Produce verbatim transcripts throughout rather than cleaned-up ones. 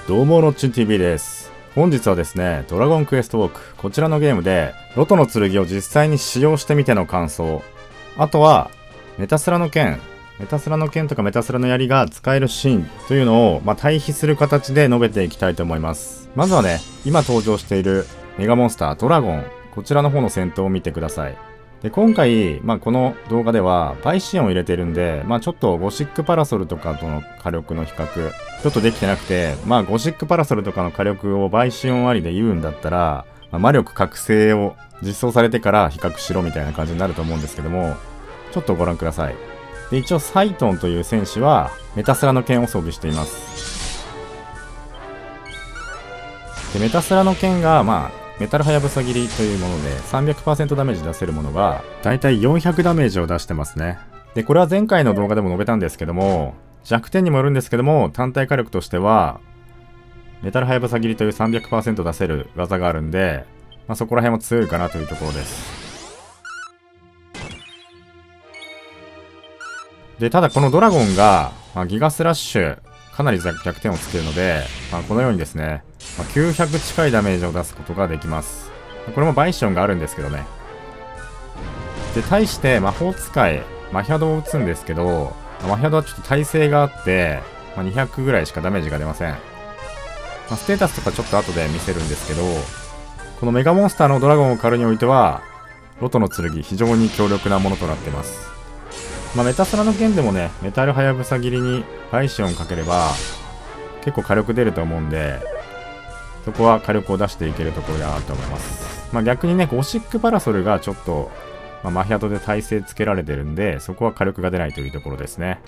どうもロッチン ティーブイ です。本日はですね、ドラゴンクエストウォーク、こちらのゲームでロトの剣を実際に使用してみての感想、あとはメタスラの剣、メタスラの剣とかメタスラの槍が使えるシーンというのを、まあ、対比する形で述べていきたいと思います。まずはね、今登場しているメガモンスタードラゴン、こちらの方の戦闘を見てください。で今回、まあ、この動画ではバイシオンを入れてるんで、まあ、ちょっとゴシックパラソルとかとの火力の比較ちょっとできてなくて、まあ、ゴシックパラソルとかの火力をバイシオンありで言うんだったら、まあ、魔力覚醒を実装されてから比較しろみたいな感じになると思うんですけども、ちょっとご覧ください。で一応サイトンという戦士はメタスラの剣を装備しています。でメタスラの剣がまあメタルハヤブサ切りというもので さんびゃくパーセント ダメージ出せるものがだいたいよんひゃくダメージを出してますね。でこれは前回の動画でも述べたんですけども、弱点にもよるんですけども、単体火力としてはメタルハヤブサ切りという さんびゃくパーセント 出せる技があるんで、まあ、そこら辺も強いかなというところです。でただこのドラゴンが、まあ、ギガスラッシュかなり弱点をつけるので、まあ、このようにですね、まあ、きゅうひゃく近いダメージを出すことができます。これもバイシオンがあるんですけどね。で対して魔法使いマヒャドを打つんですけど、マヒャドはちょっと耐性があって、まあ、にひゃくぐらいしかダメージが出ません。まあ、ステータスとかちょっと後で見せるんですけど、このメガモンスターのドラゴンを狩るにおいてはロトの剣非常に強力なものとなってます。まあ、メタスラの剣でもね、メタルハヤブサ切りにバイシオンかければ結構火力出ると思うんで、そこは火力を出していけるところだなと思います。まあ、逆にね、ゴシックパラソルがちょっと、まあ、マヒャドで耐性つけられてるんで、そこは火力が出ないというところですね。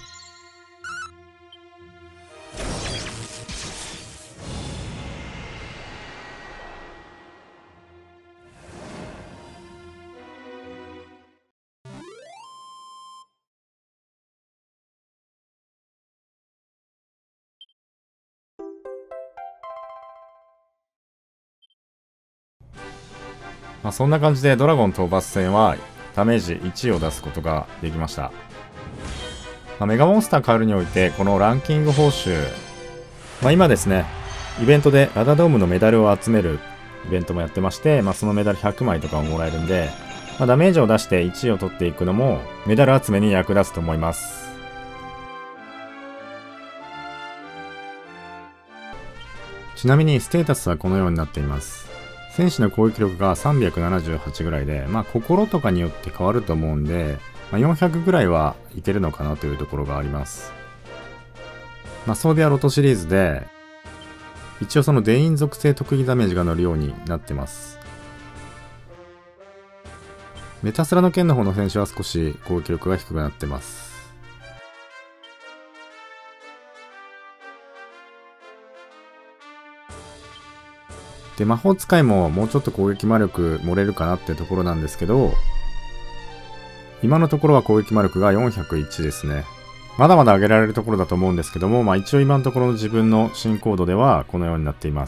まあそんな感じでドラゴン討伐戦はダメージいちを出すことができました。まあ、メガモンスター変わるにおいてこのランキング報酬、まあ、今ですねイベントでラダドームのメダルを集めるイベントもやってまして、まあ、そのメダルひゃくまいとかをもらえるんで、まあ、ダメージを出していちいを取っていくのもメダル集めに役立つと思います。ちなみにステータスはこのようになっています。戦士の攻撃力がさんびゃくななじゅうはちぐらいで、まあ心とかによって変わると思うんで、まあ、よんひゃくぐらいはいけるのかなというところがあります。まあ装備はロトシリーズで、一応そのデイン属性特技ダメージが乗るようになってます。メタスラの剣の方の戦士は少し攻撃力が低くなってます。で魔法使いももうちょっと攻撃魔力盛れるかなってところなんですけど、今のところは攻撃魔力がよんひゃくいちですね。まだまだ上げられるところだと思うんですけども、まあ一応今のところの自分の進行度ではこのようになっています。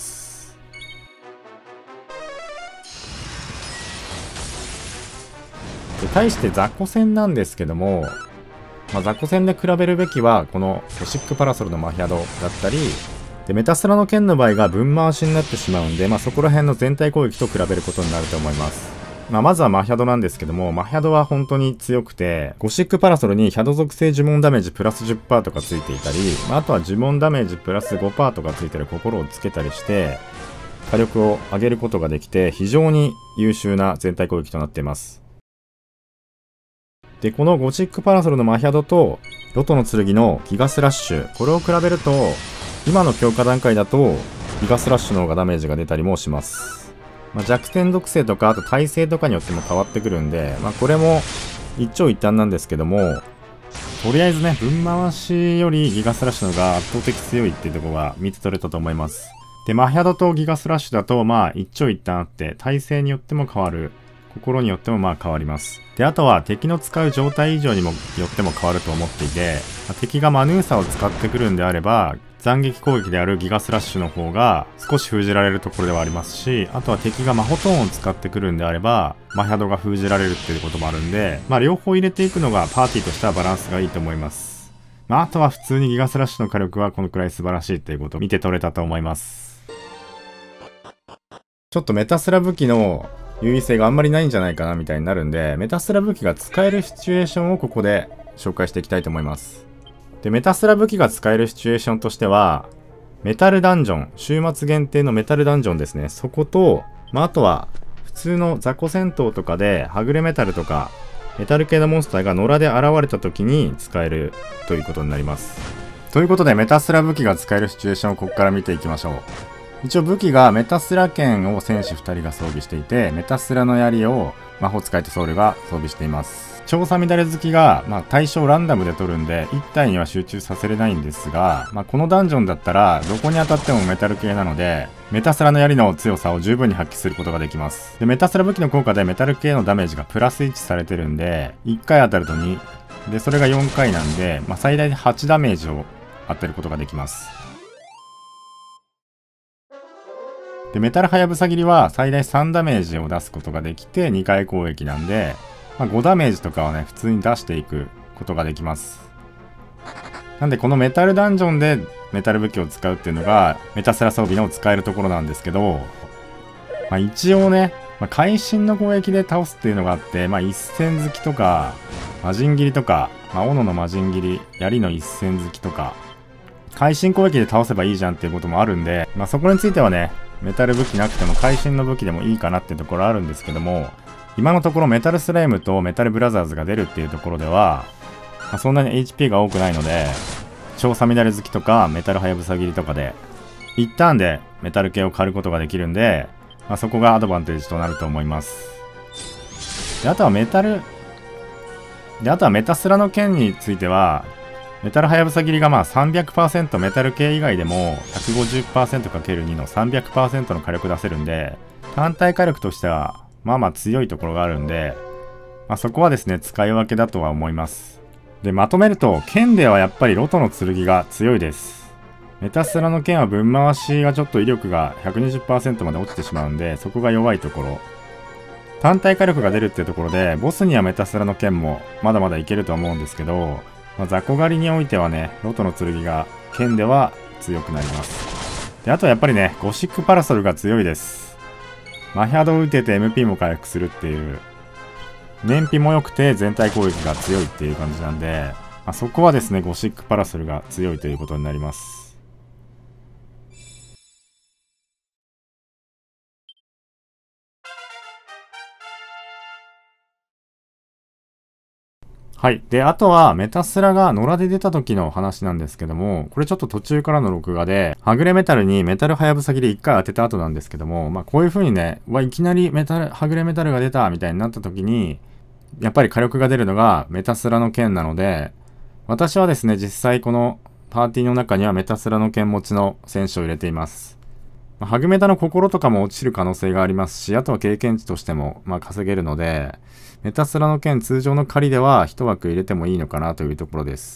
で対して雑魚戦なんですけども、まあ、雑魚戦で比べるべきはこのゴシックパラソルのマヒャドだったり、でメタスラの剣の場合が分回しになってしまうんで、まあ、そこら辺の全体攻撃と比べることになると思います。まあ、まずはマヒャドなんですけども、マヒャドは本当に強くて、ゴシックパラソルにヒャド属性呪文ダメージプラス じゅっパーセント とかついていたり、まあ、あとは呪文ダメージプラス ごパーセント とかついてる心をつけたりして火力を上げることができて、非常に優秀な全体攻撃となっています。でこのゴシックパラソルのマヒャドとロトの剣のギガスラッシュ、これを比べると今の強化段階だとギガスラッシュの方がダメージが出たりもします。まあ、弱点属性とかあと耐性とかによっても変わってくるんで、まあ、これも一長一短なんですけども、とりあえずね分回しよりギガスラッシュの方が圧倒的強いっていうところが見て取れたと思います。でマヒャドとギガスラッシュだとまあ一長一短あって、耐性によっても変わる、心によってもまあ変わります。であとは敵の使う状態以上にもよっても変わると思っていて、まあ、敵がマヌーサを使ってくるんであれば斬撃攻撃であるギガスラッシュの方が少し封じられるところではありますし、あとは敵がマホトーンを使ってくるんであればマヒャドが封じられるっていうこともあるんで、まあ両方入れていくのがパーティーとしてはバランスがいいと思います。 まあ、あとは普通にギガスラッシュの火力はこのくらい素晴らしいっていうことを見て取れたと思います。ちょっとメタスラ武器の優位性があんまりないんじゃないかなみたいになるんで、メタスラ武器が使えるシチュエーションをここで紹介していきたいと思います。で、メタスラ武器が使えるシチュエーションとしては、メタルダンジョン、週末限定のメタルダンジョンですね。そこと、まあ、あとは普通の雑魚戦闘とかではぐれメタルとかメタル系のモンスターが野良で現れた時に使えるということになります。ということでメタスラ武器が使えるシチュエーションをここから見ていきましょう。一応武器がメタスラ剣を戦士ふたりが装備していて、メタスラの槍を魔法使いとソウルが装備しています。調査乱れ好きが、まあ、対象ランダムで取るんでいち体には集中させれないんですが、まあ、このダンジョンだったらどこに当たってもメタル系なのでメタスラの槍の強さを十分に発揮することができます。でメタスラ武器の効果でメタル系のダメージがプラスいちされてるんでいっかい当たるとにでそれがよんかいなんで、まあ、最大ではちダメージを当てることができます。でメタルはやぶさ切りは最大さんダメージを出すことができてにかい攻撃なんで、まあ、ごダメージとかはね普通に出していくことができます。なんでこのメタルダンジョンでメタル武器を使うっていうのがメタスラ装備の使えるところなんですけど、まあ、一応ね、まあ、会心の攻撃で倒すっていうのがあって、まあ、一戦好きとか魔人斬りとか、まあ、斧の魔人斬り槍の一戦好きとか会心攻撃で倒せばいいじゃんっていうこともあるんで、まあ、そこについてはねメタル武器なくても会心の武器でもいいかなっていうところあるんですけども、今のところメタルスライムとメタルブラザーズが出るっていうところでは、まあ、そんなに エイチピー が多くないので調査乱れ好きとかメタルはやぶさ切りとかで一ターンでメタル系を狩ることができるんで、まあ、そこがアドバンテージとなると思います。であとはメタルであとはメタスラの剣についてはメタルはやぶさ切りがまあ さんびゃくパーセント メタル系以外でも ひゃくごじゅっパーセントかけるに の さんびゃくパーセント の火力出せるんで、単体火力としてはまあまあ強いところがあるんで、まあ、そこはですね使い分けだとは思います。でまとめると剣ではやっぱりロトの剣が強いです。メタスラの剣は分回しがちょっと威力が ひゃくにじゅっパーセント まで落ちてしまうんで、そこが弱いところ。単体火力が出るっていうところでボスにはメタスラの剣もまだまだいけると思うんですけど、まあ、雑魚狩りにおいてはねロトの剣が剣では強くなります。であとはやっぱりねゴシックパラソルが強いです。マヒャドを打てて エムピー も回復するっていう燃費も良くて全体攻撃が強いっていう感じなんで、まあ、そこはですねゴシックパラソルが強いということになります。はい。で、あとは、メタスラが野良で出た時の話なんですけども、これちょっと途中からの録画で、はぐれメタルにメタルはやぶさ切りいっかい当てた後なんですけども、まあこういう風にね、わ、いきなりメタル、はぐれメタルが出たみたいになった時に、やっぱり火力が出るのがメタスラの剣なので、私はですね、実際このパーティーの中にはメタスラの剣持ちの選手を入れています。まあ、ハグメタの心とかも落ちる可能性がありますし、あとは経験値としてもまあ稼げるので、メタスラの剣通常の狩りでは一枠入れてもいいのかなというところです。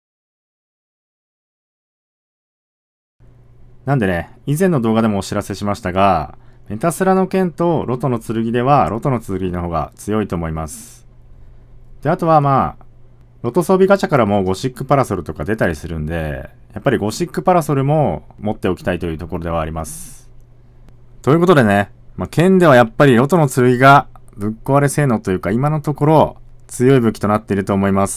なんでね、以前の動画でもお知らせしましたが、メタスラの剣とロトの剣ではロトの剣の方が強いと思います。で、あとはまあ、ロト装備ガチャからもゴシックパラソルとか出たりするんで、やっぱりゴシックパラソルも持っておきたいというところではあります。ということでね、まあ、剣ではやっぱりロトの剣がぶっ壊れ性能というか今のところ強い武器となっていると思います。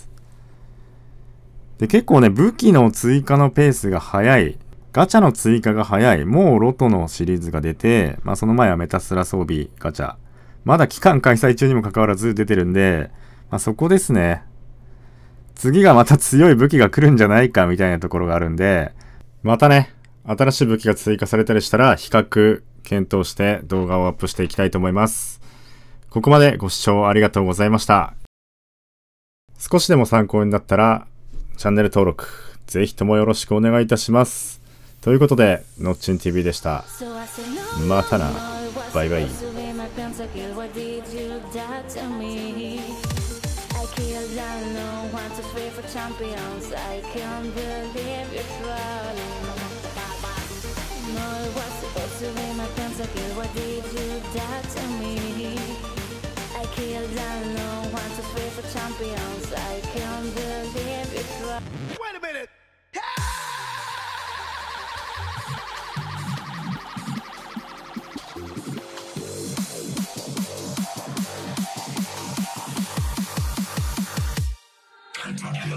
で、結構ね、武器の追加のペースが速い。ガチャの追加が早い。もうロトのシリーズが出て、まあその前はメタスラ装備ガチャ。まだ期間開催中にもかかわらず出てるんで、まあそこですね。次がまた強い武器が来るんじゃないかみたいなところがあるんで、またね、新しい武器が追加されたりしたら比較検討して動画をアップしていきたいと思います。ここまでご視聴ありがとうございました。少しでも参考になったらチャンネル登録ぜひともよろしくお願いいたします。ということで、のっちん ティーブイ でした。またな。バイバイ。I can't believe you tried.